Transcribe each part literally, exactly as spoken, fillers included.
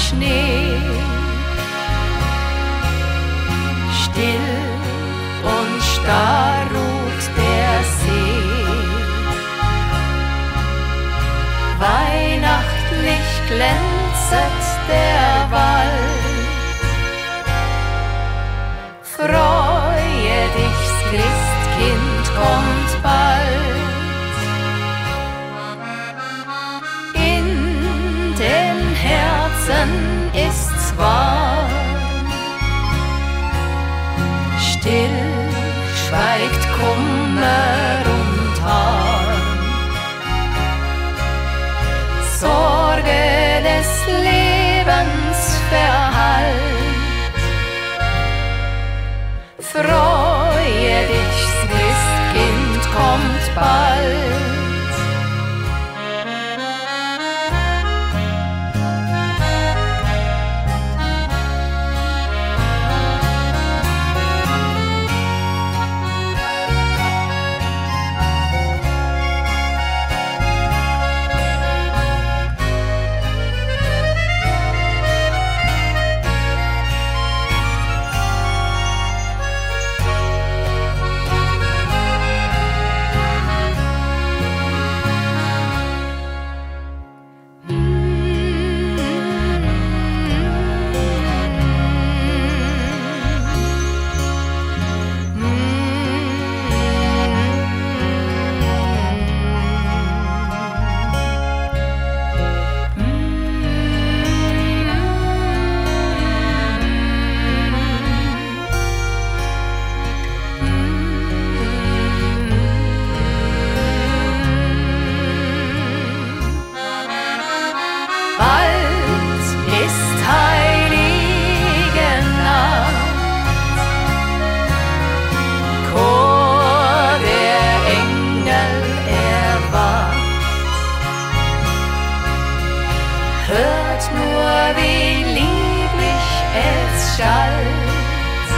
Schnee. Still und starr ruht der See. Weihnachtlich glänzet der Wald. Freue dich, Christkind kommt bald. In den Herzen ist's warm. Still schweigt Kummer und Harm. Sorge des Lebens verhallt. Freue dich, Christkind kommt bald. Hört nur, wie lieblich es schallt.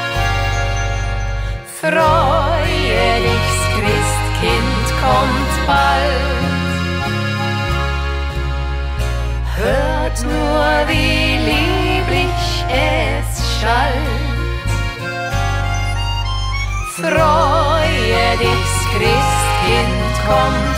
Freue dich, Christkind kommt bald. Hört nur, wie lieblich es schallt. Freue dich, Christkind kommt bald.